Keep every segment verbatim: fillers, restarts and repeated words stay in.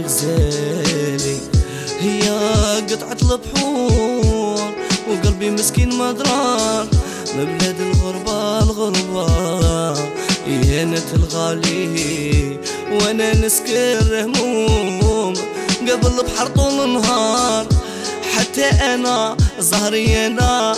غزالي هي قطعة البحور وقلبي مسكين مدرار ببلاد الغربة الغربة يهنة الغالي وانا نسكر هموم قبل البحر طول النهار حتى انا ظهري انا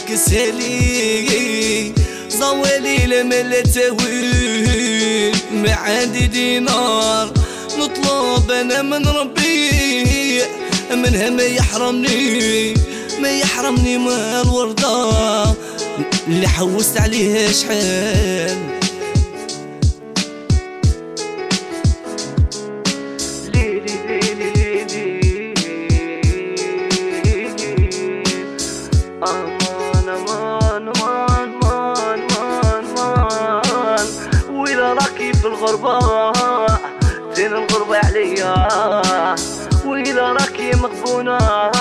عكسالي زوالي لما تهويل ما عندي دينار نطلب انا من ربي منها ما يحرمني ما يحرمني من الوردة اللي حوست عليها شحال ليلي ليلي ليلي امان امان امان امان امان امان وإذا راكي في الغربة زين الغربة عليا وإذا راكي مغبونة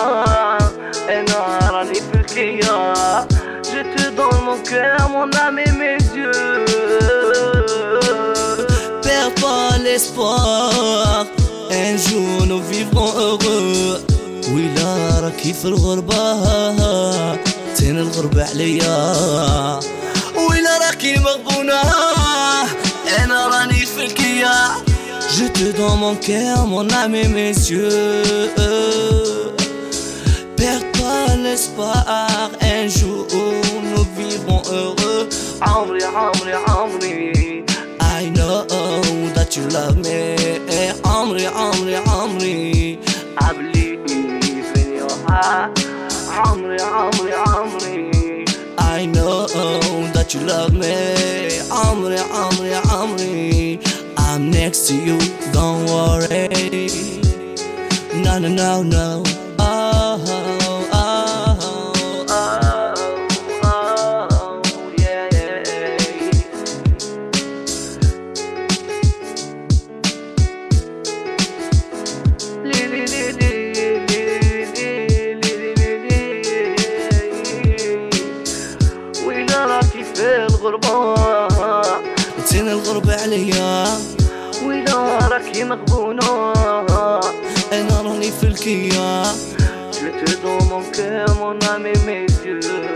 أنا راني في الكيا Je te donne mon cœur, mon âme et mes yeux Perds pas l'espoir Un jour nous vivrons heureux وإلا راكي في الغربة زين الغربة عليا وإلا راكي مغبونة أنا راني في الكيا Je te donne mon cœur, mon âme et mes yeux Perds pas l'espoir, un jour nous vivrons heureux Amri, Amri, Amri I know that you love me Amri, Amri, Amri I believe in your heart Amri, Amri, Amri I know that you love me Amri, Amri, Amri I'm next to you, don't worry No, no, no, no Oh, oh, oh, oh, oh, yeah, yeah. Li, li, li, li, li, li, li, li, li. وإذا راكي في الغربة زين الغربة عليا وإذا راكي مغبونة أنا راني في الكيا Je te donne mon cœur, mon âme et mes yeux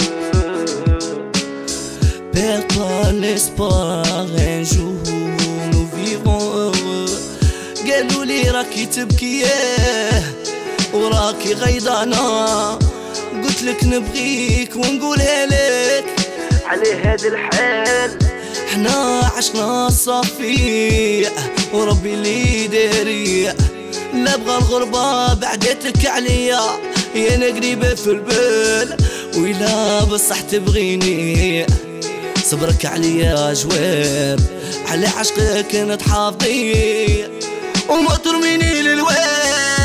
Perds pas l'espoir, un jour nous vivrons heureux قالوا لي راكي تبكيه وراكي غيضانة قلت لك نبغيك ونقولها لك على هاد الحال حنا عشنا صافي وربي اللي داري لا بغى الغربة بعدتك عليا يا انا قريبة في البال وإلا بصح تبغيني صبرك عليا جواب على عشقك نتحافظي وما ترميني للويل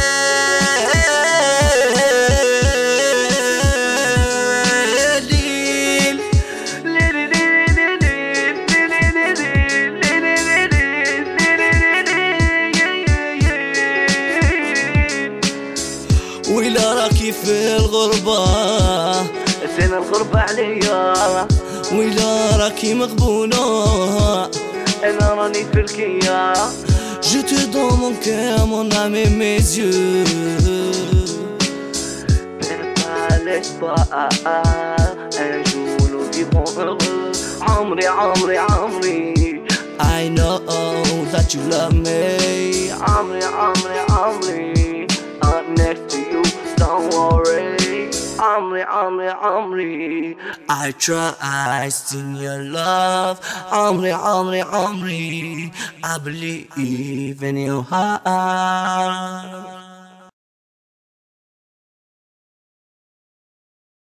وإلا راكي في الغربة زين الغربة عليا وإلا راكي مغبونة أنا راني في الكيا Je te donne mon cœur, mon âme et mes yeux Perds pas l'espoir Un jour nous vivrons heureux عمري عمري عمري I know that you love me عمري عمري عمري I'm next to you, don't worry Amri, Amri, Amri I trust in your love Amri, Amri, Amri I believe in your heart